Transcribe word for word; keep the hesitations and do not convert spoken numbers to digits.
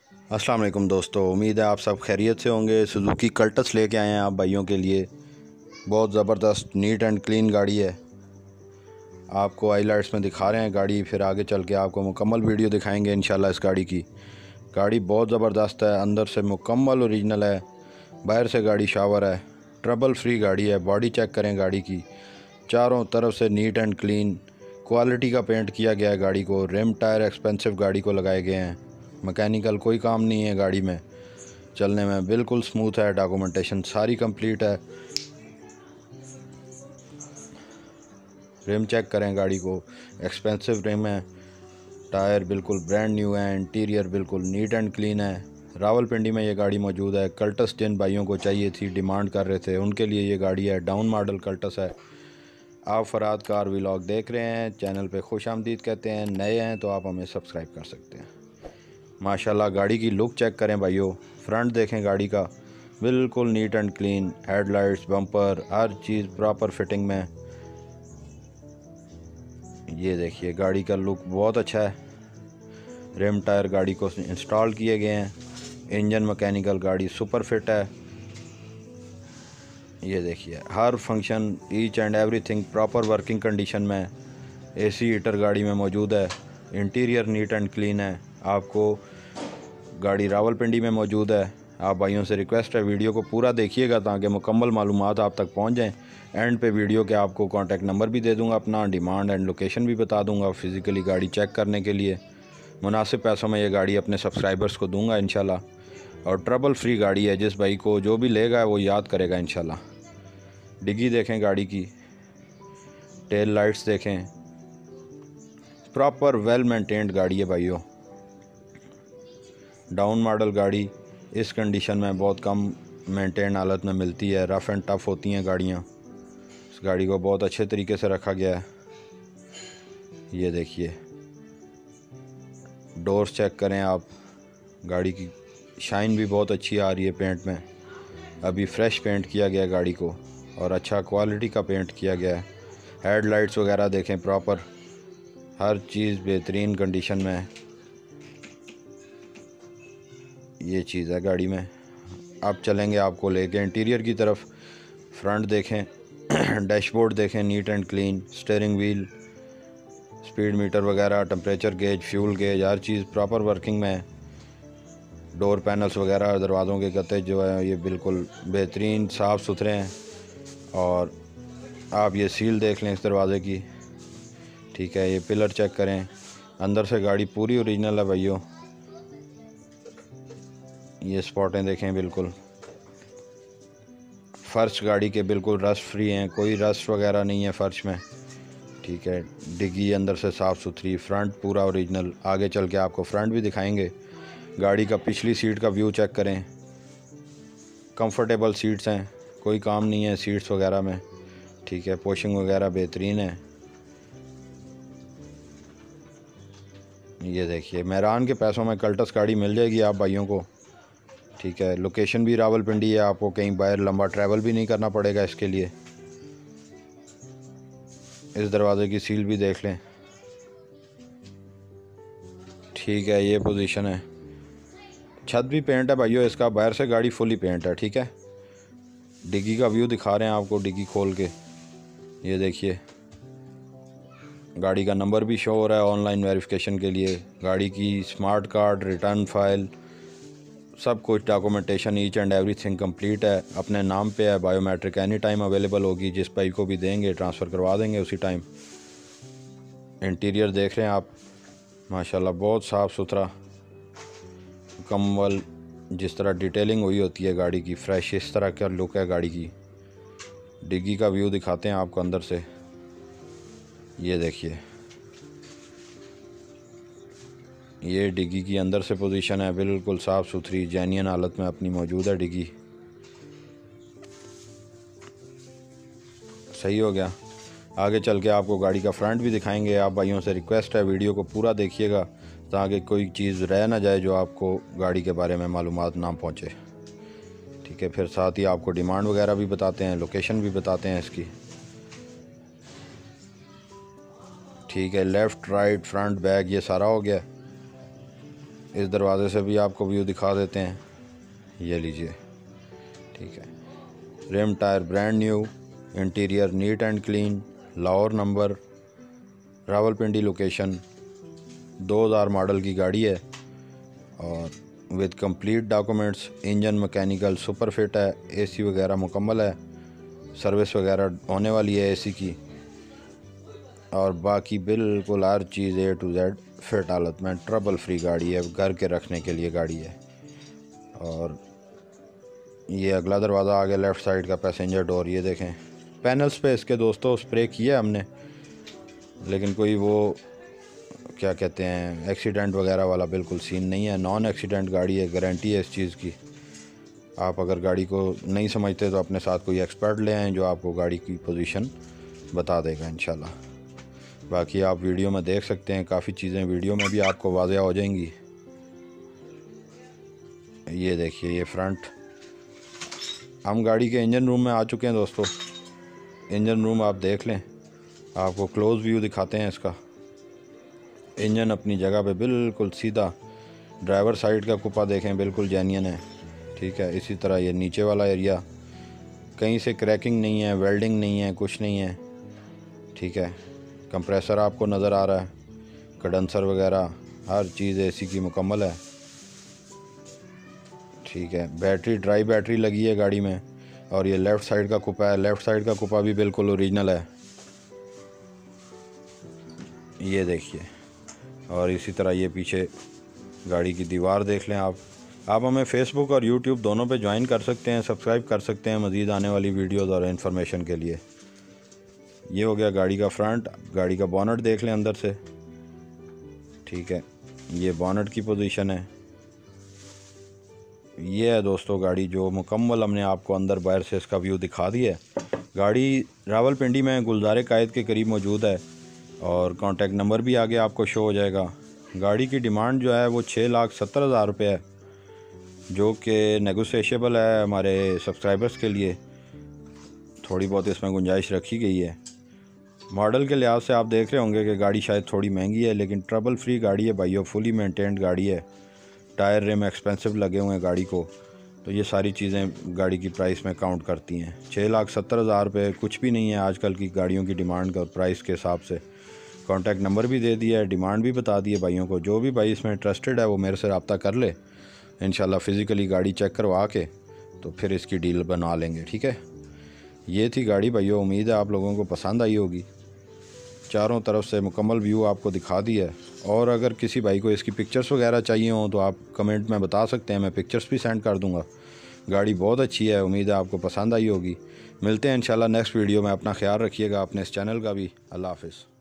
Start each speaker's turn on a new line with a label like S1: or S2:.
S1: अस्सलाम वालेकुम दोस्तों, उम्मीद है आप सब खैरियत से होंगे। सुजुकी कल्टस लेके आए हैं आप भाइयों के लिए। बहुत ज़बरदस्त नीट एंड क्लीन गाड़ी है। आपको हाईलाइट्स में दिखा रहे हैं गाड़ी, फिर आगे चल के आपको मुकम्मल वीडियो दिखाएंगे इंशाल्लाह। इस गाड़ी की गाड़ी बहुत ज़बरदस्त है, अंदर से मुकम्मल ओरिजिनल है, बाहर से गाड़ी शावर है, ट्रबल फ्री गाड़ी है। बॉडी चेक करें गाड़ी की, चारों तरफ से नीट एंड क्लीन क्वालिटी का पेंट किया गया है गाड़ी को। रिम टायर एक्सपेंसिव गाड़ी को लगाए गए हैं। मैकेनिकल कोई काम नहीं है गाड़ी में, चलने में बिल्कुल स्मूथ है। डॉक्यूमेंटेशन सारी कंप्लीट है। रिम चेक करें गाड़ी को, एक्सपेंसिव रिम है। टायर बिल्कुल ब्रांड न्यू है। इंटीरियर बिल्कुल नीट एंड क्लीन है। रावलपिंडी में ये गाड़ी मौजूद है। कल्टस जिन भाइयों को चाहिए थी, डिमांड कर रहे थे, उनके लिए ये गाड़ी है। डाउन मॉडल कल्टस है। आप फराद कार व्लॉग देख रहे हैं, चैनल पे खुश आमदीद कहते हैं। नए हैं तो आप हमें सब्सक्राइब कर सकते हैं। माशाल्लाह गाड़ी की लुक चेक करें भाइयों, फ्रंट देखें गाड़ी का, बिल्कुल neat and clean. Headlights, bumper, हर चीज़ प्रॉपर फिटिंग में। ये देखिए गाड़ी का लुक बहुत अच्छा है। रिम टायर गाड़ी को इंस्टॉल किए गए हैं। इंजन मैकेनिकल, गाड़ी सुपर फिट है। ये देखिए हर function, each and everything proper working condition में। एसी हीटर गाड़ी में मौजूद है। इंटीरियर नीट एंड क्लीन है। आपको गाड़ी रावलपिंडी में मौजूद है। आप भाइयों से रिक्वेस्ट है वीडियो को पूरा देखिएगा ताकि मुकम्मल मालूमात आप तक पहुंच जाएं। एंड पे वीडियो के आपको कांटेक्ट नंबर भी दे दूंगा, अपना डिमांड एंड लोकेशन भी बता दूंगा। फ़िज़िकली गाड़ी चेक करने के लिए मुनासिब पैसों में ये गाड़ी अपने सब्सक्राइबर्स को दूंगा इंशाल्लाह। और ट्रबल फ्री गाड़ी है, जिस भाई को जो भी लेगा वो याद करेगा इंशाल्लाह। डिग्गी देखें गाड़ी की, टेल लाइट्स देखें, प्रॉपर वेल मेंटेन्ड गाड़ी है भाइयों। डाउन मॉडल गाड़ी इस कंडीशन में बहुत कम मेंटेन हालत में मिलती है। रफ़ एंड टफ़ होती हैं गाड़ियाँ। इस गाड़ी को बहुत अच्छे तरीके से रखा गया है। ये देखिए डोर्स चेक करें आप, गाड़ी की शाइन भी बहुत अच्छी आ रही है पेंट में। अभी फ्रेश पेंट किया गया है गाड़ी को और अच्छा क्वालिटी का पेंट किया गया है। हेडलाइट्स वगैरह देखें, प्रॉपर हर चीज़ बेहतरीन कंडीशन में है। ये चीज़ है गाड़ी में। अब चलेंगे आपको लेके इंटीरियर की तरफ। फ्रंट देखें डैशबोर्ड देखें, neat and clean. Steering wheel, speed meter वगैरह, टेम्परेचर गेज, फ्यूल गेज, हर चीज़ प्रॉपर वर्किंग में है। डोर पैनल्स वगैरह, दरवाज़ों के गत्ते जो है ये बिल्कुल बेहतरीन साफ़ सुथरे हैं। और आप ये सील देख लें इस दरवाज़े की, ठीक है। ये पिलर चेक करें, अंदर से गाड़ी पूरी ओरिजिनल है भाइयों। ये स्पॉटें देखें, बिल्कुल फ़र्श गाड़ी के बिल्कुल रस्ट फ्री हैं, कोई रस्ट वगैरह नहीं है फ़र्श में, ठीक है। डिग्गी अंदर से साफ़ सुथरी, फ्रंट पूरा ओरिजिनल। आगे चल के आपको फ्रंट भी दिखाएंगे। गाड़ी का पिछली सीट का व्यू चेक करें, कंफर्टेबल सीट्स हैं, कोई काम नहीं है सीट्स वगैरह में, ठीक है। पोशिंग वगैरह बेहतरीन है। ये देखिए मेहरान के पैसों में कल्टस गाड़ी मिल जाएगी आप भाइयों को, ठीक है। लोकेशन भी रावलपिंडी है, आपको कहीं बाहर लंबा ट्रैवल भी नहीं करना पड़ेगा इसके लिए। इस दरवाज़े की सील भी देख लें, ठीक है। ये पोजीशन है। छत भी पेंट है भाइयों इसका, बाहर से गाड़ी फुली पेंट है, ठीक है। डिग्गी का व्यू दिखा रहे हैं आपको, डिग्गी खोल के। ये देखिए गाड़ी का नंबर भी शो हो रहा है ऑनलाइन वेरिफिकेशन के लिए। गाड़ी की स्मार्ट कार्ड, रिटर्न फाइल, सब कुछ documentation each and everything complete है। अपने नाम पे है। बायोमेट्रिक एनी टाइम अवेलेबल होगी, जिस भाई को भी देंगे ट्रांसफ़र करवा देंगे उसी टाइम। इंटीरियर देख रहे हैं आप, माशाल्लाह बहुत साफ़ सुथरा, मुकम्मल जिस तरह डिटेलिंग हुई होती है गाड़ी की, फ्रेश इस तरह का लुक है गाड़ी की। डिग्गी का व्यू दिखाते हैं आपको अंदर से। ये देखिए ये डिग्गी की अंदर से पोजीशन है, बिल्कुल साफ़ सुथरी जेन्युइन हालत में अपनी मौजूद है डिग्गी। सही हो गया। आगे चल के आपको गाड़ी का फ्रंट भी दिखाएंगे। आप भाइयों से रिक्वेस्ट है वीडियो को पूरा देखिएगा ताकि कोई चीज़ रह ना जाए जो आपको गाड़ी के बारे में मालूमात ना पहुँचे, ठीक है। फिर साथ ही आपको डिमांड वगैरह भी बताते हैं, लोकेशन भी बताते हैं इसकी, ठीक है। लेफ़्ट, राइट, फ्रंट, बैक, ये सारा हो गया। इस दरवाज़े से भी आपको व्यू दिखा देते हैं, ये लीजिए। ठीक है, rim tyre brand new, interior neat and clean, Lahore number, Rawalpindi location, दो हज़ार मॉडल की गाड़ी है और with complete documents. Engine mechanical super fit है, एसी वगैरह मुकम्मल है, सर्विस वगैरह होने वाली है एसी की, और बाकी बिल्कुल हर चीज़ ए टू जेड फिट हालत में, ट्रबल फ्री गाड़ी है, घर के रखने के लिए गाड़ी है। और ये अगला दरवाज़ा आ गया लेफ़्ट साइड का, पैसेंजर डोर। ये देखें पैनल्स पे इसके दोस्तों स्प्रे किया हमने, लेकिन कोई वो क्या कहते हैं एक्सीडेंट वगैरह वाला बिल्कुल सीन नहीं है, नॉन एक्सीडेंट गाड़ी है, गारंटी है इस चीज़ की। आप अगर गाड़ी को नहीं समझते तो अपने साथ कोई एक्सपर्ट ले आएँ जो आपको गाड़ी की पोजीशन बता देगा इंशाल्लाह। बाकी आप वीडियो में देख सकते हैं, काफ़ी चीज़ें वीडियो में भी आपको वाज़ेह हो जाएंगी। ये देखिए, ये फ्रंट। हम गाड़ी के इंजन रूम में आ चुके हैं दोस्तों। इंजन रूम आप देख लें, आपको क्लोज व्यू दिखाते हैं इसका। इंजन अपनी जगह पे बिल्कुल सीधा, ड्राइवर साइड का कुपा देखें बिल्कुल जेन्युइन है। ठीक है, इसी तरह ये नीचे वाला एरिया, कहीं से क्रैकिंग नहीं है, वेल्डिंग नहीं है, कुछ नहीं है। ठीक है, कंप्रेसर आपको नज़र आ रहा है, कंडेंसर वगैरह हर चीज़ एसी की मुकम्मल है। ठीक है, बैटरी ड्राई बैटरी लगी है गाड़ी में, और ये लेफ़्ट साइड का कुपा है, लेफ़्ट साइड का कुपा भी बिल्कुल ओरिजिनल है, ये देखिए। और इसी तरह ये पीछे गाड़ी की दीवार देख लें आप। आप हमें फ़ेसबुक और यूट्यूब दोनों पे ज्वाइन कर सकते हैं, सब्सक्राइब कर सकते हैं मज़ीद आने वाली वीडियोज़ और इन्फॉर्मेशन के लिए। ये हो गया गाड़ी का फ्रंट। गाड़ी का बोनट देख लें अंदर से। ठीक है, ये बोनट की पोजीशन है। ये है दोस्तों गाड़ी जो मुकम्मल हमने आपको अंदर बाहर से इसका व्यू दिखा दिया है। गाड़ी रावलपिंडी में गुलज़ार कायद के करीब मौजूद है, और कांटेक्ट नंबर भी आगे आपको शो हो जाएगा। गाड़ी की डिमांड जो है वो छः लाख सत्तर हज़ार रुपये है, जो कि नेगोशिएबल है हमारे सब्सक्राइबर्स के लिए। थोड़ी बहुत इसमें गुंजाइश रखी गई है। मॉडल के लिहाज से आप देख रहे होंगे कि गाड़ी शायद थोड़ी महंगी है, लेकिन ट्रबल फ्री गाड़ी है भाइयों, फुली मेंटेन्ड गाड़ी है। टायर रिम एक्सपेंसिव लगे हुए हैं गाड़ी को, तो ये सारी चीज़ें गाड़ी की प्राइस में काउंट करती हैं। छः लाख सत्तर हज़ार रुपये कुछ भी नहीं है आजकल की गाड़ियों की डिमांड और प्राइस के हिसाब से। कॉन्टैक्ट नंबर भी दे दिया है, डिमांड भी बता दी है भाइयों को। जो भी भाई इसमें इंटरेस्टेड है वो मेरे से रब्ता कर ले, इंशाल्लाह फ़िज़िकली गाड़ी चेक करवा के तो फिर इसकी डील बना लेंगे। ठीक है, ये थी गाड़ी भाइयों, उम्मीद है आप लोगों को पसंद आई होगी। चारों तरफ से मुकम्मल व्यू आपको दिखा दिया है, और अगर किसी भाई को इसकी पिक्चर्स वगैरह चाहिए हों तो आप कमेंट में बता सकते हैं, मैं पिक्चर्स भी सेंड कर दूँगा। गाड़ी बहुत अच्छी है, उम्मीद है आपको पसंद आई होगी। मिलते हैं इंशाल्लाह नेक्स्ट वीडियो में। अपना ख्याल रखिएगा, अपने इस चैनल का भी। अल्लाह हाफ़िज़।